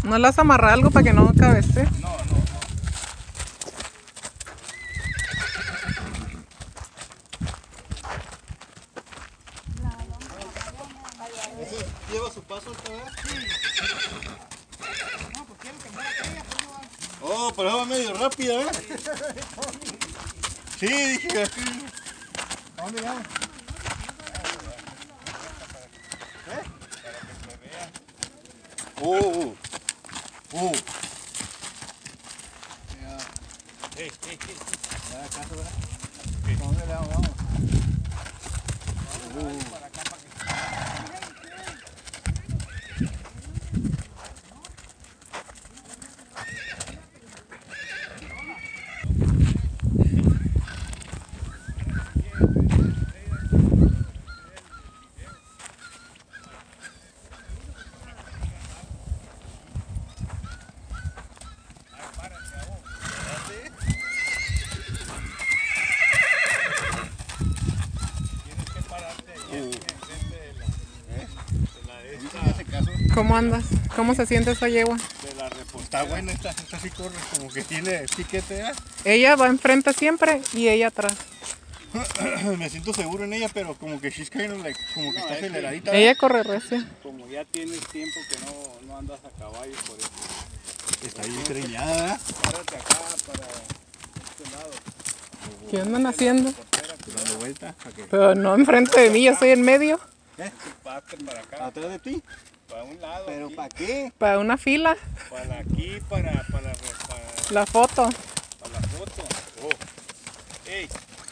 ¿No las amarra algo para que no cabece? No. ¿Eso lleva su paso esta vez? No, pues quiero que muera aquella, pues no va. Oh, pero va medio rápida, ¿eh? Sí, dije. ¿A dónde vamos? ¿A dónde le vamos? Para acá, para que... ¿Cómo andas? ¿Cómo se siente esa yegua? De la reposta. Está buena, esta sí corre, como que tiene piquete, ¿eh? Ella va enfrente siempre y ella atrás. Me siento seguro en ella, pero como que she's kind of like, como que está aceleradita. Ella corre recio. Como ya tienes tiempo que no andas a caballo, por eso. Está bien treñada. Párate acá para este lado. ¿Qué andan haciendo? Dando vuelta. ¿Para qué? Pero no enfrente de mí, yo estoy en medio. Párate para acá, ¿Atrás de ti? para un lado. ¿Pero aquí, para qué? Para una fila. para aquí, para La foto. la foto. Oh. Ey.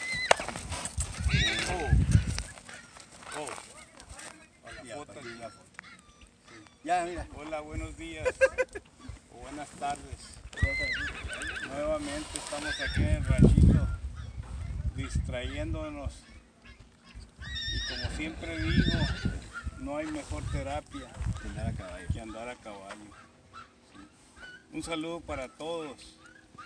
Oh. Para la foto. Ya, mira. Hola, buenos días. O buenas tardes. Nuevamente estamos aquí en el ranchito, distrayéndonos. Y como siempre digo, no hay mejor terapia que andar a caballo. Sí. Un saludo para todos.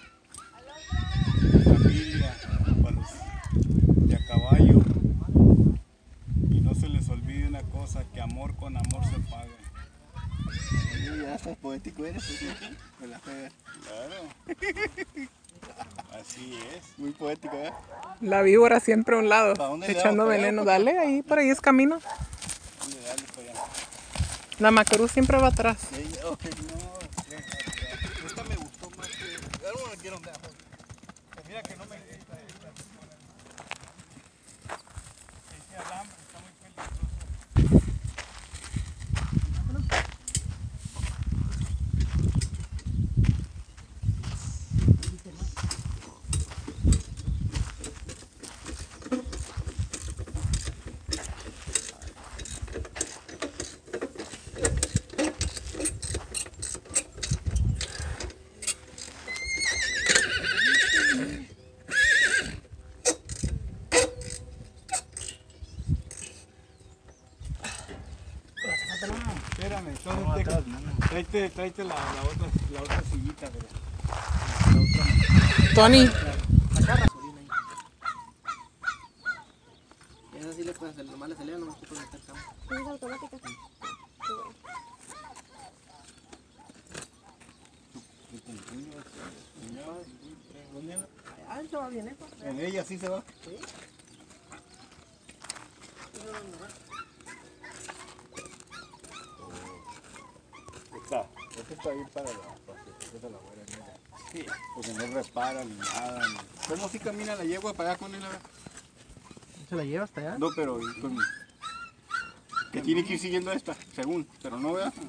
Familia, para los de a caballo. Y no se les olvide una cosa, que amor con amor se paga. Ya estás poético eres, ¿sí? Me la pegas. Claro. Así es. Muy poético, ¿eh? La víbora siempre a un lado. ¿Para dónde le Echando damos? ¿Para allá veneno. o para acá? Dale, ahí por ahí es camino. Dale, dale para allá. La Macarú siempre va atrás. Ok, no. Esta me gustó más que... I don't want to get on that one. Mira que no me gusta esta. Ese alambre está muy peligroso. Espérame, entonces tráete la otra sillita, ¿verdad? Tony, Esa sí le puedes hacer, nomás le acelera, nomás puedes meter cama. ¿Es automática? Ah, eso va bien eso. En ella sí se va. Este está ahí para la buena. Sí, porque no repara ni nada. ¿Cómo si camina la yegua para allá con él? ¿Se la lleva hasta allá? No, pero que tiene que ir siguiendo esta, según, pero no vea.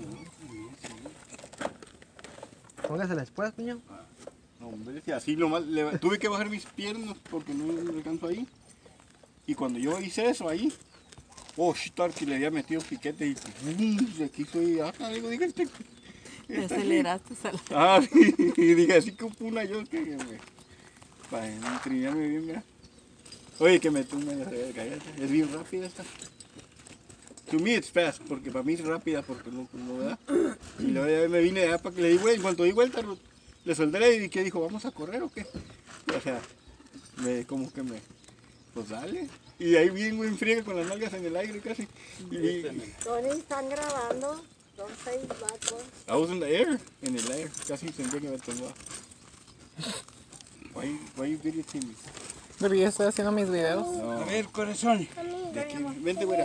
Póngasela después, niño. No, hombre, si así nomás, tuve que bajar mis piernas porque no me alcanzo ahí. Y cuando yo hice eso ahí, oh, shit, que le había metido piquete y aquí estoy, digo, dije, Te aceleraste, sí, y dije, así que una yo que para entrinarme bien, mira. Oye, que me tumba de cállate, es bien rápida esta. To me it's fast, porque para mí es rápida, porque no da. Y luego ya me vine allá para que le di vuelta, en cuanto di vuelta, le solté y que dijo, ¿vamos a correr o qué? O sea, pues dale. Y ahí bien muy friega con las nalgas en el aire casi. Tony, ¿están grabando? Don't say bad words. I was in the air. En el air. Casi sentía que me tomaba. Why you videotaping me? Pero yo estoy haciendo mis videos. A ver, corazón. De aquí. Vente, güera.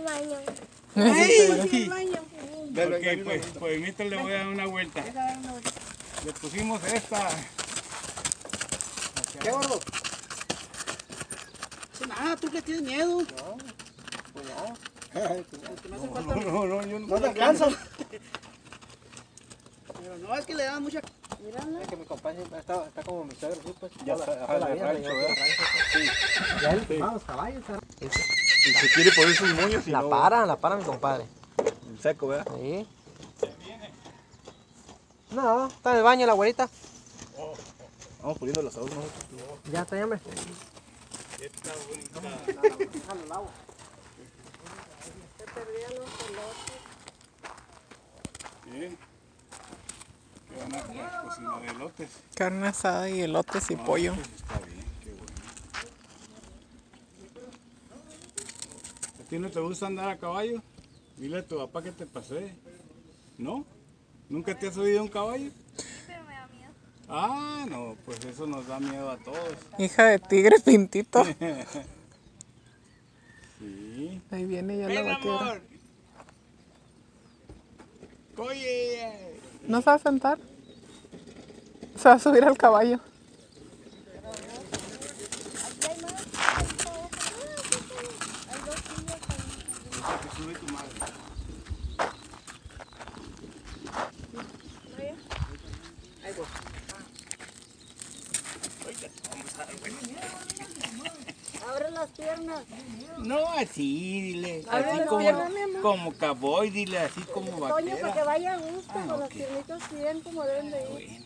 Ok, pues mientras le voy a dar una vuelta. Le pusimos esta. ¿Qué, gordo? Ah, tú que tienes miedo. No, yo No te alcanzan. Pero no, es que le dan mucha. Es que mi compadre está como mi suegro, sí, pues. Ya Toda está, toda la de vida rancho, le llevó ¿verdad? de rancho, pues. Ya él, los caballos. Y se quiere poner sus moños y La no. para mi compadre. En seco, ¿verdad? Sí. No, está en el baño la abuelita. Vamos poniendo los asados nosotros. Ya está, hombre. Esta bonita. Bien. Que van a cocinar elotes. Carne asada y elotes y pollo. Pues está bien, qué bueno. ¿A ti no te gusta andar a caballo? Dile a tu papá que te pasee. ¿No? ¿Nunca te has subido a un caballo? Pero me da miedo. Ah, no, pues eso nos da miedo a todos. Hija de tigre pintito. Sí. Ahí viene ya la Ven, vaquera. amor. Oye. ¿No se va a sentar? Se va a subir al caballo. Que sube tu madre. Abre las piernas. No así, dile. Abre Así las como, piernas, mi amor. como cowboy, dile así como Toño, para que vaquera. vaya a gusto, Ah, con las ok. piernitas bien como deben de ir. Bueno.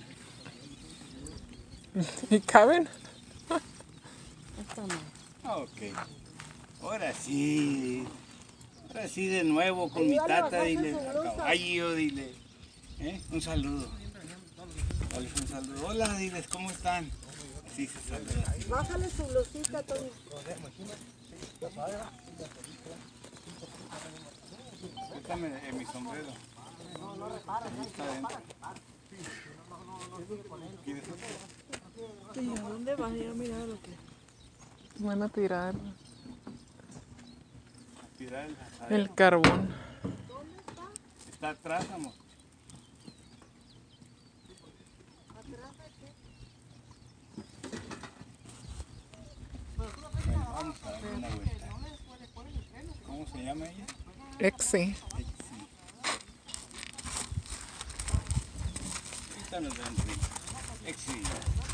¿Y caben? Esta no. Ok. Ahora sí. Ahora sí de nuevo con mi Ayúdale a tata, bajarse dile. su A blusa. caballo, dile. Un saludo. Dale un saludo. Hola, diles, ¿cómo están? Sí, se saluda. Bájale su blusita, Toño. Préstame mi sombrero. Ahí está adentro. ¿Quieres otro? ¿Y a dónde vas a ir a mirar lo que? Van a tirar Tirar el asadero. el carbón. Está atrás, amor. Bueno, vamos a darle una vuelta. ¿Cómo se llama ella? Exi. Ahorita nos da un ritmo. Exi.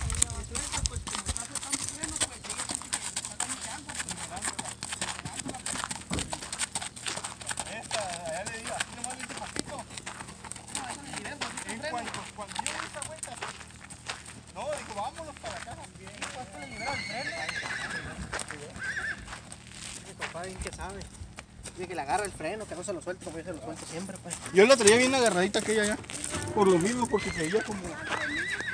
Mi compadre bien que sabe. Dice que le agarra el freno, que no se lo suelte, como yo se lo suelto siempre, pues. Yo la traía bien agarradita aquella ya. Por lo mismo, porque se veía como.